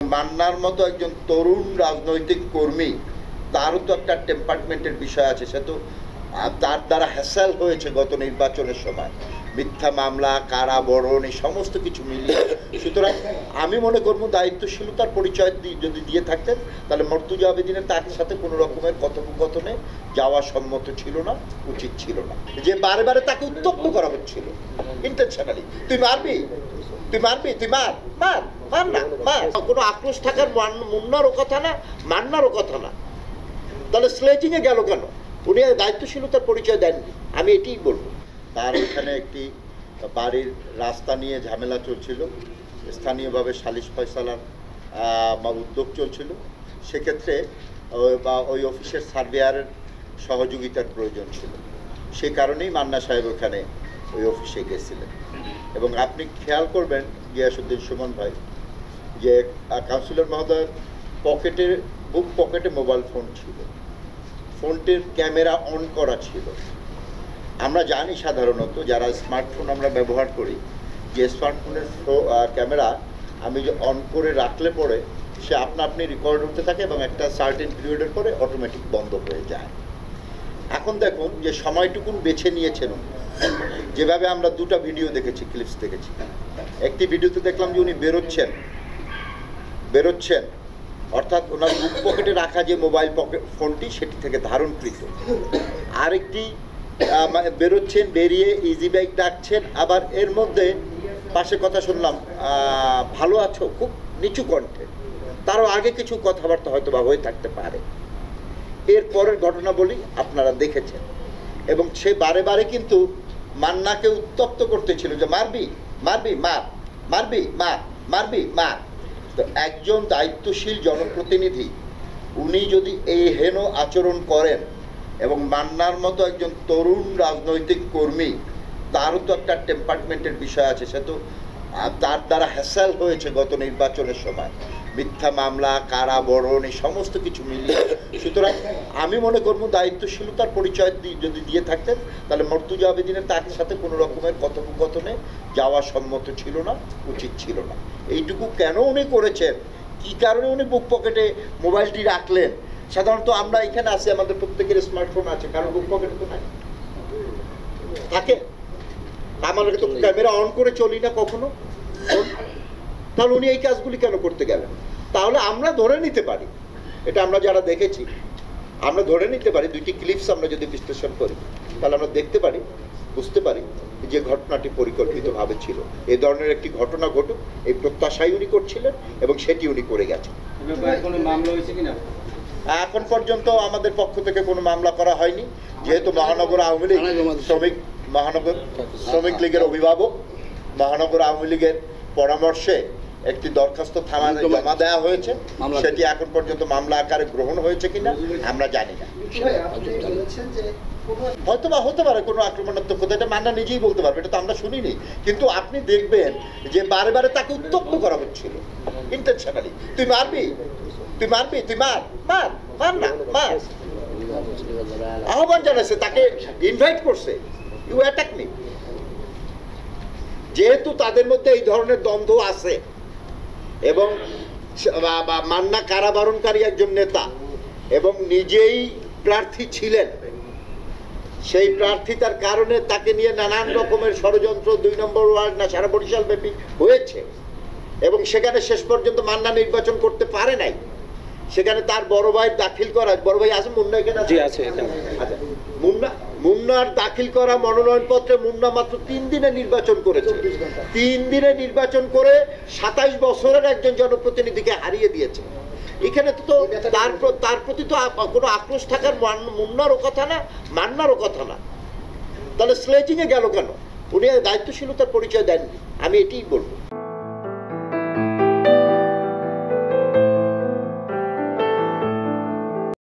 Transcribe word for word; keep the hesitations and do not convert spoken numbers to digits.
মান্নার মতো একজন তরুণ রাজনৈতিক কর্মী, তারও তো একটা টেম্পারমেন্টের বিষয় আছে। সে তো তার দ্বারা হ্যাসেল হয়েছে গত নির্বাচনের সময়, মিথ্যা মামলা, কারাবরণ, এই সমস্ত কিছু মিলিয়ে। সুতরাং আমি মনে করবো দায়িত্বশীলতার পরিচয় যদি দিয়ে থাকতেন তাহলে মর্তুজা আবেদিনের তার সাথে কোনো রকমের কথোপকথনে যাওয়া সম্মত ছিল না, উচিত ছিল না। যে বারে বারে তাকে উত্তপ্ত করা হচ্ছিল ইন্টেনশনালি, তুই মারবি, তুই মারবি, তুই মার মার মার না মার। কোনো আক্রোশ থাকার মুন্নারও কথা না, মান্নারও কথা না। তাহলে স্লেজিং এ গেল কেন? উনি দায়িত্বশীলতার পরিচয় দেননি, আমি এটাই বলবো। তার এখানে একটি বাড়ির রাস্তা নিয়ে ঝামেলা চলছিল, স্থানীয়ভাবে সালিশ ফয়সালার উদ্যোগ চলছিল। সেক্ষেত্রে বা ওই অফিসের সার্ভেয়ারের সহযোগিতার প্রয়োজন ছিল, সে কারণেই মান্না সাহেব ওখানে ওই অফিসে গেছিলেন। এবং আপনি খেয়াল করবেন গিয়াসুদ্দিন সুমন ভাই, যে কাউন্সিলর মহোদয়ের পকেটে, বুক পকেটে মোবাইল ফোন ছিল, ফোনটির ক্যামেরা অন করা ছিল। আমরা জানি সাধারণত যারা স্মার্টফোন আমরা ব্যবহার করি, যে স্মার্টফোনের ক্যামেরা আমি যে অন করে রাখলে পরে সে আপনা আপনি রেকর্ড হতে থাকে এবং একটা সার্টেন পিরিয়ডের পরে অটোমেটিক বন্ধ হয়ে যায়। এখন দেখুন যে সময়টুকুন বেছে নিয়েছেন, যেভাবে আমরা দুটা ভিডিও দেখেছি, ক্লিপস দেখেছি। একটি ভিডিওতে দেখলাম যে উনি বেরোচ্ছেন বেরোচ্ছেন অর্থাৎ ওনার বুক পকেটে রাখা যে মোবাইল পকেট ফোনটি সেটি থেকে ধারণকৃত। আরেকটি বেরোচ্ছেন, বেরিয়ে ইজি বাইক ডাকছেন, আবার এর মধ্যে পাশে কথা শুনলাম ভালো আছো, খুব নিচু কণ্ঠে। তারও আগে কিছু কথাবার্তা হয়তো বা হয়ে থাকতে পারে। এর পরের ঘটনা বলি, আপনারা দেখেছেন। এবং সে বারে বারে কিন্তু মান্নাকে উত্তপ্ত করতেছিল যে মারবি মারবি মার, মারবি মার, মারবি মার। তো একজন দায়িত্বশীল জনপ্রতিনিধি উনি যদি এই হেন আচরণ করেন, এবং মান্নার মতো একজন তরুণ রাজনৈতিক কর্মী, তারও তো একটা টেম্পারমেন্টের বিষয় আছে। সে তো তার দ্বারা হ্যাসেল হয়েছে গত নির্বাচনের সময়, মিথ্যা মামলা, কারাবরণ, এই সমস্ত কিছু মিলিয়ে। সুতরাং আমি মনে করবো দায়িত্বশীলতার পরিচয় যদি দিয়ে থাকতেন তাহলে মর্তুজা আবেদিনের তার সাথে কোনো রকমের কথোপকথনে যাওয়া সম্মত ছিল না, উচিত ছিল না। এইটুকু কেন উনি করেছেন, কি কারণে উনি বুক পকেটে মোবাইলটি রাখলেন? সাধারণত আমরা এখানে আছি, আমাদের প্রত্যেকের স্মার্টফোন আছে, কারণ বুক পকেটে তো নাই, থাকে। আমাদেরকে তো ক্যামেরা অন করে চলি না কখনো। তাহলে উনি এই কাজগুলি কেন করতে গেলেন? তাহলে আমরা ধরে নিতে পারি, এটা আমরা যারা দেখেছি আমরা ধরে নিতে পারি, দুইটি ক্লিপস আমরা যদি বিশ্লেষণ করি তাহলে আমরা দেখতে পারি, বুঝতে পারি যে ঘটনাটি পরিকল্পিতভাবে ছিল। এই ধরনের একটি ঘটনা ঘটুক এই প্রত্যাশাই উনি করছিলেন এবং সেটি উনি করে গেছেন। এখন পর্যন্ত আমাদের পক্ষ থেকে কোনো মামলা করা হয়নি, যেহেতু মহানগর আওয়ামী লীগ শ্রমিক মহানগর শ্রমিক লীগের অভিভাবক, মহানগর আওয়ামী লীগের পরামর্শে একটি দরখাস্ত থানায় জমা দেওয়া হয়েছে। সেটি এখন পর্যন্ত মামলা আকারে গ্রহণ হয়েছে কিনা আমরা জানি না। হয়তো বা হতে পারে কোনো আক্রমণাত্মক কথা, এটা মান্না নিজেই বলতে পারবে, এটা তো আমরা শুনিনি। কিন্তু আপনি দেখবেন যে বারে বারে তাকে উত্তপ্ত করা হচ্ছিল ইন্টেনশনালি, তুই মারবি, তুই মারবি, তুই মার মার মার না মার। আহ্বান জানাচ্ছে, তাকে ইনভাইট করছে, ইউ অ্যাটাক মি। যেহেতু তাদের মধ্যে এই ধরনের দ্বন্দ্ব আছে এবং মান্না কারাবরণকারী একজন নেতা এবং নিজেই প্রার্থী ছিলেন, সেই প্রার্থিতার কারণে তাকে নিয়ে নানান রকমের ষড়যন্ত্র দুই নম্বর ওয়ার্ড না সারা বরিশাল ব্যাপী হয়েছে। এবং সেখানে শেষ পর্যন্ত মান্না নির্বাচন করতে পারে নাই। সেখানে তার বড় ভাই দাখিল করা, বড় ভাই আছে মুন্না এখানে আছে, আচ্ছা মুন্না মুন্নার দাখিল করা মনোনয়নপত্রে মুন্না মাত্র তিন দিনে নির্বাচন করেছে। তিন দিনে নির্বাচন করে সাতাইশ বছরের একজন জনপ্রতিনিধিকে হারিয়ে দিয়েছে। এখানে তো তার তার প্রতি তো কোনো আক্রোশ থাকার মুন্নারও কথা না, মান্নারও কথা না। তাহলে স্লেজিং এ গেল কেন? উনি দায়িত্বশীলতার পরিচয় দেননি, আমি এটাই বলবো।